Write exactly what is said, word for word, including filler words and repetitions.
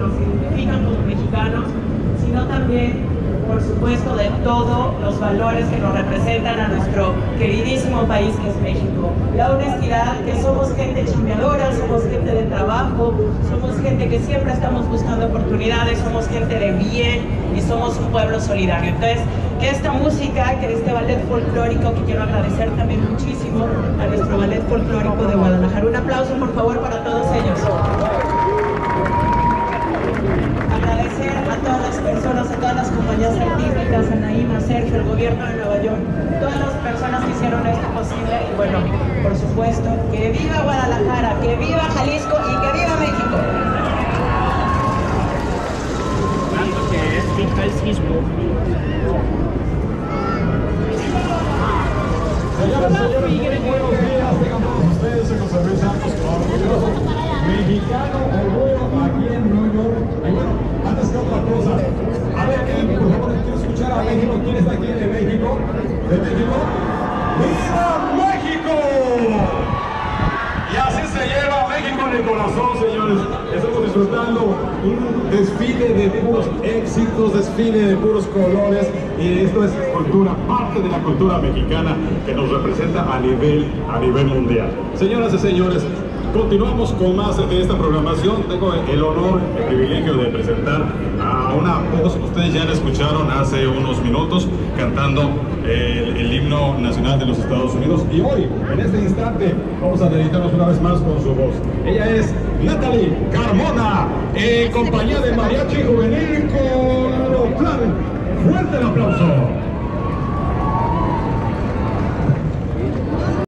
nos identifican como mexicanos, sino también, por supuesto, de todos los valores que nos representan a nuestro queridísimo país que es México. La honestidad, que somos gente chambeadora, somos gente de trabajo, somos gente que siempre estamos buscando oportunidades, somos gente de bien y somos un pueblo solidario. Entonces, que esta música, que este ballet folclórico, que quiero agradecer también muchísimo a nuestro ballet folclórico de Guadalajara. Un aplauso, por favor, para todos ellos. Agradecer a todas las personas, a todas las compañías artísticas, a Naima, Sergio, el gobierno de Nueva York, todas las personas que hicieron esto posible. Y bueno, por supuesto, que viva Guadalajara, que viva Jalisco y que viva México. Tanto que es finca el sismo. Señoras y señores, muy buenos días, tengan todos ustedes en los cervezas orgullosos mexicano orgullo aquí en Nueva York. Y bueno, antes que otra cosa, a ver, ¿quién, por favor, quiero escuchar a México? ¿Quién está aquí de México? ¿De México? ¡Viva México! Y así se lleva México en el corazón, señores. Estamos disfrutando un desfile de puros éxitos, desfile de puros colores. Y esto es cultura, parte de la cultura mexicana que nos representa a nivel, a nivel mundial. Señoras y señores, continuamos con más de esta programación. Tengo el honor, el privilegio de presentar a una voz que ustedes ya la escucharon hace unos minutos cantando el, el himno nacional de los Estados Unidos. Y hoy, en este instante, vamos a dedicarnos una vez más con su voz. Ella es Natalie Carmona, en compañía de Mariachi Juvenil con Plan. ¡Fuerte el aplauso!